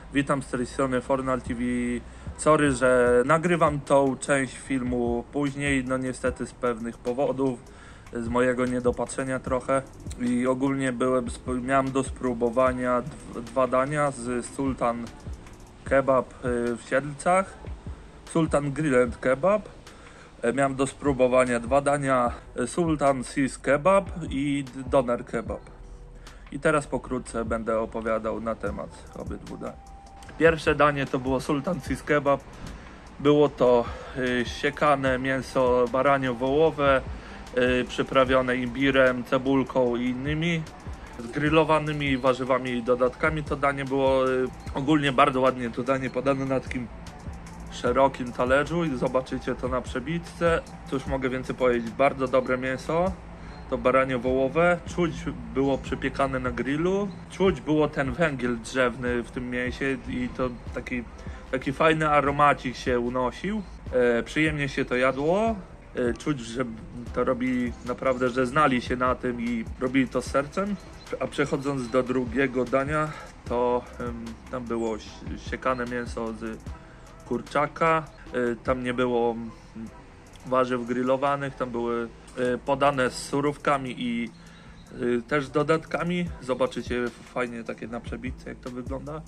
Witam z tej strony Fornal TV. Sorry, że nagrywam tą część filmu później, no niestety z pewnych powodów, z mojego niedopatrzenia trochę. I ogólnie miałem do spróbowania dwa dania z Sultan Kebab w Siedlcach, Sultan Grill and Kebab. Miałem do spróbowania dwa dania Sultan Sis Kebab i Doner Kebab. I teraz pokrótce będę opowiadał na temat obydwu dań. Pierwsze danie to było Sultan Sis Kebab. Było to siekane mięso baranio-wołowe, przyprawione imbirem, cebulką i innymi z grillowanymi warzywami i dodatkami. To danie było ogólnie bardzo ładnie to danie podane na takim szerokim talerzu i zobaczycie to na przebitce. Cóż mogę więcej powiedzieć, bardzo dobre mięso. To baranie wołowe, czuć było przypiekane na grillu, czuć było ten węgiel drzewny w tym mięsie i to taki fajny aromacik się unosił. Przyjemnie się to jadło, czuć, że to robi naprawdę, że znali się na tym i robili to z sercem. A przechodząc do drugiego dania, to tam było siekane mięso z kurczaka, tam nie było warzyw grillowanych, tam były podane z surówkami i też z dodatkami. Zobaczycie fajnie takie na przebitce, jak to wygląda.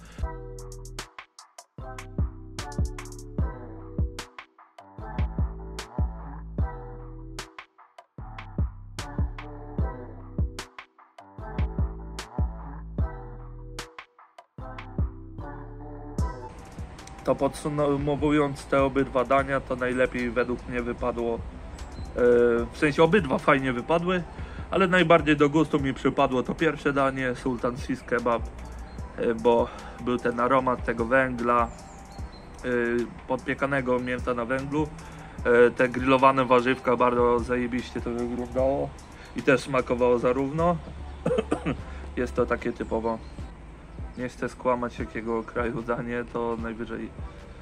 To podsumowując te obydwa dania, to najlepiej według mnie wypadło, w sensie obydwa fajnie wypadły, ale najbardziej do gustu mi przypadło to pierwsze danie, Sultan Sis Kebab, bo był ten aromat tego węgla, podpiekanego mięsa na węglu, te grillowane warzywka, bardzo zajebiście to wyglądało i też smakowało zarówno. Jest to takie typowo, nie chcę skłamać jakiego kraju danie, to najwyżej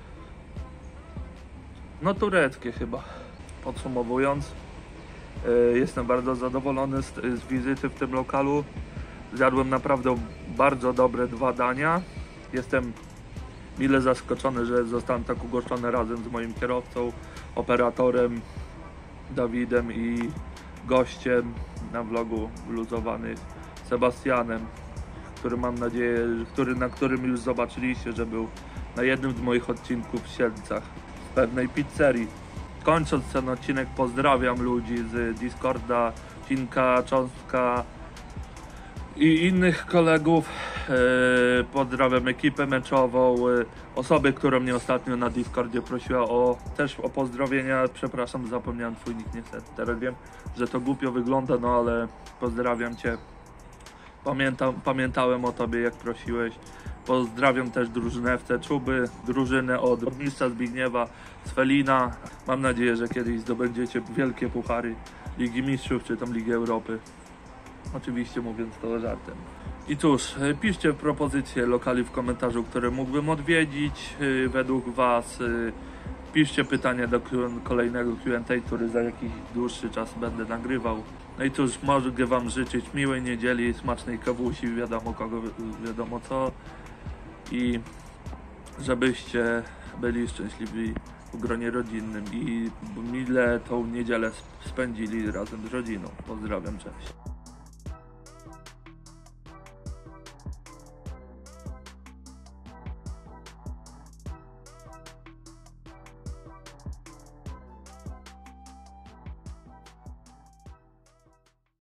no tureckie chyba. Podsumowując, jestem bardzo zadowolony z wizyty w tym lokalu. Zjadłem naprawdę bardzo dobre dwa dania. Jestem mile zaskoczony, że zostałem tak ugoszczony razem z moim kierowcą, operatorem Dawidem i gościem na vlogu Luzowanych Sebastianem, który mam nadzieję, na którym już zobaczyliście, że był na jednym z moich odcinków w Siedlcach z pewnej pizzerii. Kończąc ten odcinek, pozdrawiam ludzi z Discorda, Cinka, Cząstka i innych kolegów. Pozdrawiam ekipę meczową, osobę, która mnie ostatnio na Discordzie prosiła też o pozdrowienia. Przepraszam, zapomniałem twój nick niestety. Teraz wiem, że to głupio wygląda, no ale pozdrawiam cię. Pamiętałem o tobie, jak prosiłeś. Pozdrawiam też drużynę FC Czuby, drużynę od mistrza Zbigniewa, z Felina. Mam nadzieję, że kiedyś zdobędziecie wielkie puchary Ligi Mistrzów czy tam Ligi Europy. Oczywiście mówiąc to żartem. I cóż, piszcie propozycje lokali w komentarzu, które mógłbym odwiedzić według was. Piszcie pytania do kolejnego Q&A, który za jakiś dłuższy czas będę nagrywał. No i cóż, mogę wam życzyć miłej niedzieli, smacznej kawusi, wiadomo kogo, wiadomo co. I żebyście byli szczęśliwi w gronie rodzinnym i mile tą niedzielę spędzili razem z rodziną. Pozdrawiam, cześć.